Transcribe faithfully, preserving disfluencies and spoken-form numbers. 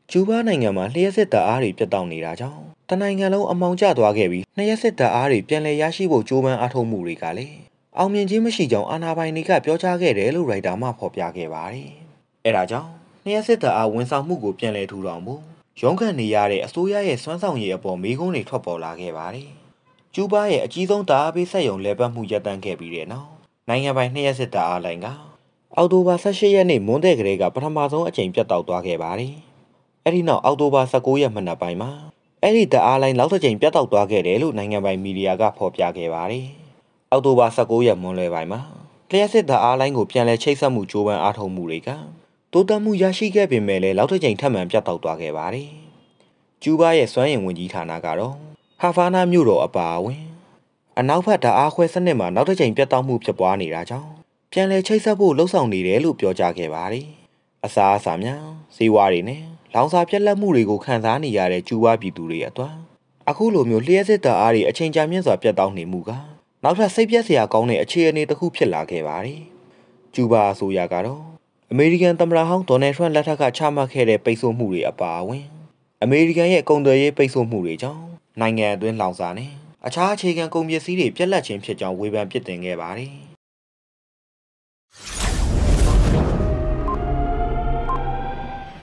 ကျူးဘားနိုင်ငံမှာလျှက်စစ်တပ်အားတွေပြတ်တောက်နေတာကြောင့်တနိုင်ငံလုံးအမောင်ကျသွားခဲ့ပြီးလျှက်စစ်တပ်အားတွေပြန်လည်ရရှိဖို့ကြိုးပမ်းအားထုတ်မှုတွေကလည်းအောင်မြင်ခြင်းမရှိကြောင်းအာဏာပိုင်တွေကပြောကြားခဲ့တယ်လို့ရိုက်တာမှဖော်ပြခဲ့ပါတယ်။အဲဒါကြောင့်လျှက်စစ်တပ်အားဝန်ဆောင်မှုကိုပြန်လည်ထူထောင်ဖို့ရုန်းကန်နေရတဲ့အစိုးရရဲ့စွမ်းဆောင်ရည်အပေါ်မေးခွန်းတွေထွက်ပေါ်လာခဲ့ပါတယ်။ကျူးဘားရဲ့အကြီးဆုံးတပ်အားပေးစက်ရုံလဲပတ်မှုရပ်တန့်ခဲ့ပြီးတဲ့နောက်နိုင်ငံပိုင်လျှက်စစ်တပ်အားလိုင်းကအောက်တိုဘာ၁၈ရက်နေ့မွန်းတဲ့ကလေးကပထမဆုံးအကြိမ်ပြတ်တောက်သွားခဲ့ပါတယ်။အဲဒီနောက်အောက်တိုဘာ၁၉ရက်မနက်ပိုင်းမှာအဲ့ဒီတပ်အားလိုင်းနောက်တစ်ကြိမ်ပြတ်တောက်သွားခဲ့တယ်လို့နိုင်ငံပိုင်မီဒီယာကဖော်ပြခဲ့ပါတယ်။အောက်တိုဘာ၁၉ရက်မွန်းလွဲပိုင်းမှာလျှက်စစ်တပ်အားလိုင်းကိုပြန်လည်ချိတ်ဆက်မှုကြိုးပမ်းအားထုတ်မှုတွေကတိုးတက်မှုရရှိခဲ့ပေမဲ့လည်းနောက်တစ်ကြိမ်ထပ်မံပြတ်တောက်သွားခဲ့ပါတယ်။ကျူးဘားရဲ့စွမ်းအင်ဝန်ကြီးဌာနကတော့ဟာဖာနာမြို့တော်အပါအဝင်အနောက်ဘက်တပ်အားခွဲစနစ်မှာနောက်တစ်ကြိမ်ပြတ်တောက်မှုဖြစ်ပွားနေတာကြောင့်ပြန်လည်ချိတ်ဆက်ဖို့လှုံ့ဆော်နေတယ်လို့ပြောကြားခဲ့ပါတယ်။အစားအစာများဈေးဝါးတွေနဲ့လောင်စာပြက်လက်မှုတွေကိုခံစားနေရတဲ့ကျူးဘားပြည်သူတွေအတွက်အခုလိုမျိုးလျှက်စစ်တပ်အားတွေအချိန်ကြာမြင့်စွာပြတ်တောက်နေမှုကနောက်ထပ်စိတ်ပျက်စရာကောင်းတဲ့အခြေအနေတစ်ခုဖြစ်လာခဲ့ပါတယ်။ကျူးဘားအစိုးရကတော့အမေရိကန်သမ္မတဟောင်းဒေါ်နယ်ထရန့်လက်ထက်ကချမှတ်ခဲ့တဲ့ပိတ်ဆို့မှုတွေအပါအဝင်အမေရိကန်ရဲ့ကုန်သွယ်ရေးပိတ်ဆို့မှုတွေကြောင့်နိုင်ငံအတွင်းလောင်စာနဲ့အခြားအခြေခံကုန်ပစ္စည်းတွေပြက်လက်ခြင်းဖြစ်ကြောင်းဝေဖန်ပစ်တင်ခဲ့ပါတယ်။